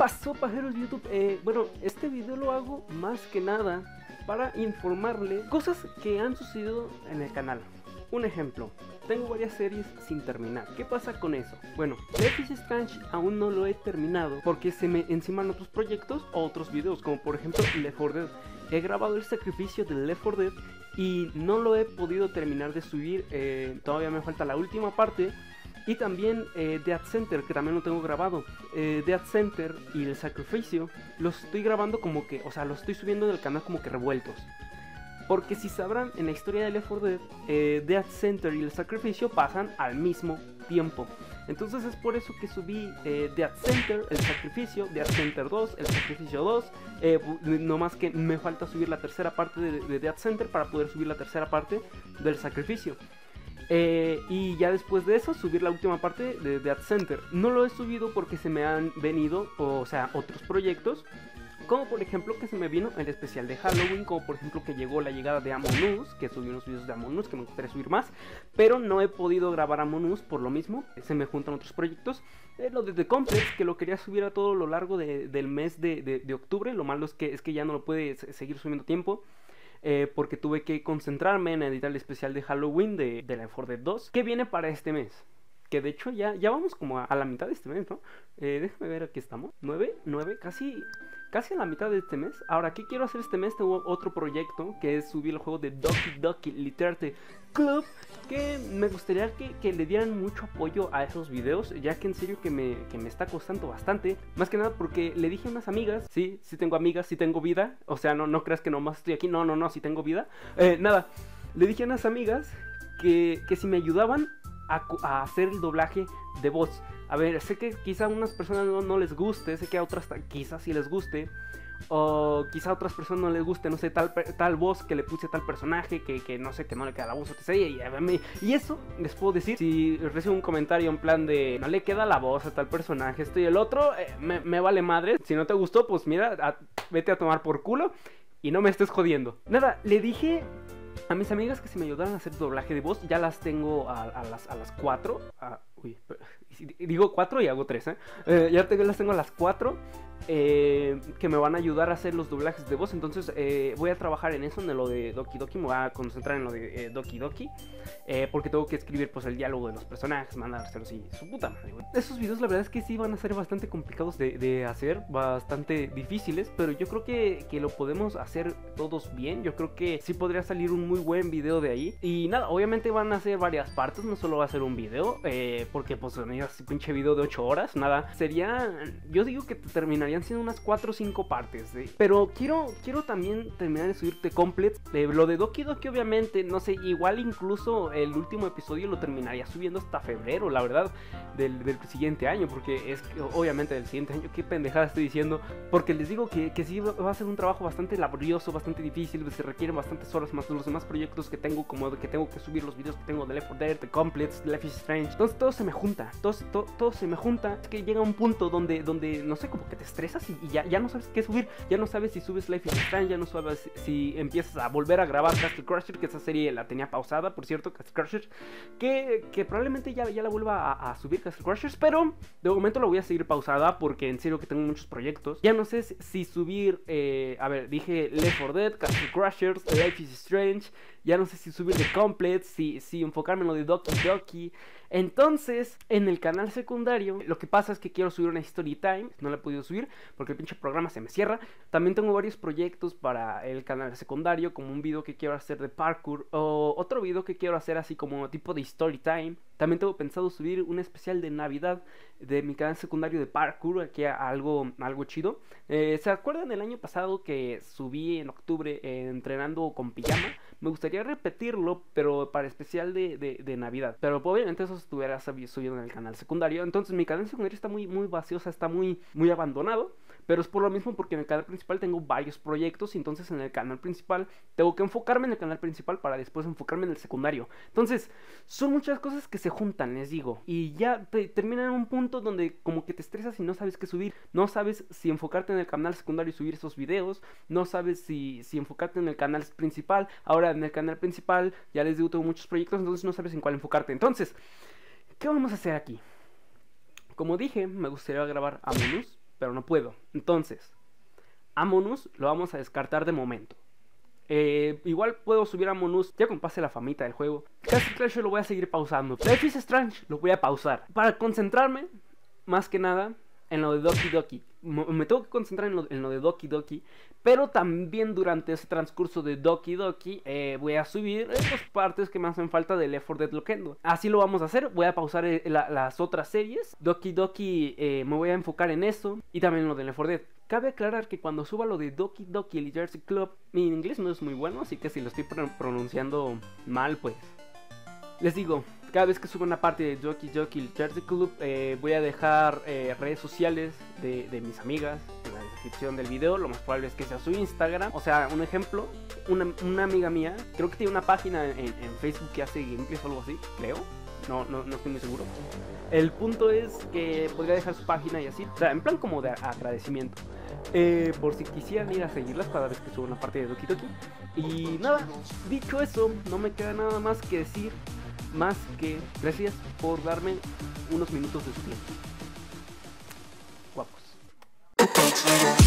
pasó, pajeros de YouTube? Bueno, este video lo hago más que nada para informarle cosas que han sucedido en el canal. Un ejemplo, tengo varias series sin terminar. ¿Qué pasa con eso? Bueno, Life is Strange aún no lo he terminado porque se me enciman otros proyectos o otros videos, como por ejemplo Left 4 Dead. He grabado el sacrificio de Left 4 Dead y no lo he podido terminar de subir. Todavía me falta la última parte. Y también Dead Center, que también lo tengo grabado. Dead Center y el sacrificio los estoy grabando como que, o sea, los estoy subiendo en el canal como que revueltos. Porque si sabrán, en la historia de Left 4 Dead, Dead Center y el sacrificio pasan al mismo tiempo. Entonces es por eso que subí Dead Center, el sacrificio, Dead Center 2, el sacrificio 2. No más que me falta subir la tercera parte de Dead Center para poder subir la tercera parte del sacrificio. Y ya después de eso subir la última parte de Dead Center. No lo he subido porque se me han venido, o sea, otros proyectos. Como por ejemplo que se me vino el especial de Halloween. Como por ejemplo que llegó la llegada de Among Us, que subí unos videos de Among Us que me gustaría subir más. Pero no he podido grabar Among Us por lo mismo. Se me juntan otros proyectos. Lo de The Complex, que lo quería subir a todo lo largo del mes de octubre. Lo malo es que ya no lo puede seguir subiendo tiempo. Porque tuve que concentrarme en editar el especial de Halloween de Left 4 Dead 2, que viene para este mes. Que de hecho ya vamos como a la mitad de este mes, ¿no? Déjame ver, aquí estamos. 9, casi a la mitad de este mes. Ahora, ¿qué quiero hacer este mes? Tengo otro proyecto, que es subir el juego de Doki Doki Literature Club, que me gustaría que le dieran mucho apoyo a esos videos, ya que en serio que me está costando bastante. Más que nada porque le dije a unas amigas, sí tengo amigas, sí tengo vida. O sea, no creas que nomás estoy aquí, no, sí tengo vida. Nada, le dije a unas amigas que si me ayudaban a hacer el doblaje de voz. A ver, sé que quizá a unas personas no les guste, sé que a otras quizás sí les guste, o quizá a otras personas no les guste, no sé, tal voz que le puse a tal personaje, que no sé, que no le queda la voz o que sea, y eso les puedo decir. Si recibo un comentario en plan de no le queda la voz a tal personaje, esto y el otro, me vale madre. Si no te gustó, pues mira, vete a tomar por culo y no me estés jodiendo. Nada, le dije a mis amigas que si me ayudaran a hacer doblaje de voz. Ya las tengo a las 4. Uy, digo 4 y hago 3, ya las tengo a las 4. Que me van a ayudar a hacer los doblajes de voz. Entonces voy a trabajar en eso, en lo de Doki Doki. Me voy a concentrar en lo de Doki Doki, porque tengo que escribir pues el diálogo de los personajes, mandárselos y su puta madre. Esos videos la verdad es que sí van a ser bastante complicados de hacer, bastante difíciles, pero yo creo que lo podemos hacer todos bien. Yo creo que sí podría salir un muy buen video de ahí. Y nada, obviamente van a ser varias partes, no solo va a ser un video, porque pues ese pinche video de 8 horas, nada, sería, yo digo que terminaría siendo unas 4 o 5 partes, pero quiero también terminar de subirte completo. Lo de Doki Doki obviamente, no sé, igual incluso el último episodio lo terminaría subiendo hasta febrero, la verdad, del siguiente año, porque es que, obviamente del siguiente año, qué pendejada estoy diciendo, porque les digo que sí va a ser un trabajo bastante laborioso, bastante difícil, se requieren bastantes horas más de los demás proyectos que tengo, como que tengo que subir los videos que tengo de Left 4 Dead, de Complex, de Life is Strange. Entonces todo se me junta, todo se me junta. Es que llega un punto donde no sé, como que te estresas y ya no sabes qué subir. Ya no sabes si subes Life is Strange, ya no sabes si empiezas a volver a grabar Castle Crusher, que esa serie la tenía pausada, por cierto, Castle Crusher, que probablemente ya la vuelva a subir Castle Crushers, pero de momento la voy a seguir pausada porque en serio que tengo muchos proyectos. Ya no sé si subir, a ver, dije Left 4 Dead, Castle Crushers, Life is Strange. Ya no sé si subir de Complex, si enfocarme en lo de Doki Doki. Entonces, en el canal secundario, lo que pasa es que quiero subir una story time. No la he podido subir porque el pinche programa se me cierra. También tengo varios proyectos para el canal secundario, como un video que quiero hacer de parkour, o otro video que quiero hacer así como tipo de story time. También tengo pensado subir un especial de Navidad de mi canal secundario de parkour, aquí algo chido. ¿Se acuerdan el año pasado que subí en octubre entrenando con pijama? Me gustaría repetirlo, pero para especial de Navidad. Pero obviamente eso estuviera subido en el canal secundario. Entonces mi canal secundario está muy vacío, o sea, está muy abandonado. Pero es por lo mismo porque en el canal principal tengo varios proyectos. Y entonces en el canal principal tengo que enfocarme en el canal principal para después enfocarme en el secundario. Entonces son muchas cosas que se juntan, les digo. Y ya terminan en un punto donde como que te estresas y no sabes qué subir. No sabes si enfocarte en el canal secundario y subir esos videos. No sabes si enfocarte en el canal principal. Ahora en el canal principal, ya les digo, tengo muchos proyectos, entonces no sabes en cuál enfocarte. Entonces, ¿qué vamos a hacer aquí? Como dije, me gustaría grabar Among Us. pero no puedo. Entonces, Among Us lo vamos a descartar de momento. Igual puedo subir a Among Us ya cuando pase la famita del juego. Castle Clash lo voy a seguir pausando. Life is Strange lo voy a pausar para concentrarme más que nada en lo de Doki Doki. Me tengo que concentrar en lo de Doki Doki, pero también durante ese transcurso de Doki Doki voy a subir las partes que me hacen falta del Left 4 Dead Loquendo. Así lo vamos a hacer. Voy a pausar las otras series. Doki Doki me voy a enfocar en eso, y también lo de Left 4 Dead. Cabe aclarar que cuando suba lo de Doki Doki el Jersey Club, mi inglés no es muy bueno, así que si lo estoy pronunciando mal, pues les digo, cada vez que suba una parte de Doki Doki el Jersey Club, voy a dejar redes sociales de mis amigas en la descripción del video. Lo más probable es que sea su Instagram. O sea, un ejemplo, una amiga mía, creo que tiene una página en Facebook que hace gameplays o algo así, creo. No estoy muy seguro. El punto es que podría dejar su página y así, o sea, en plan como de agradecimiento, por si quisieran ir a seguirlas cada vez que suba una parte de Doki Doki. Y nada, dicho eso, no me queda nada más que decir, más que gracias por darme unos minutos de su tiempo. Guapos.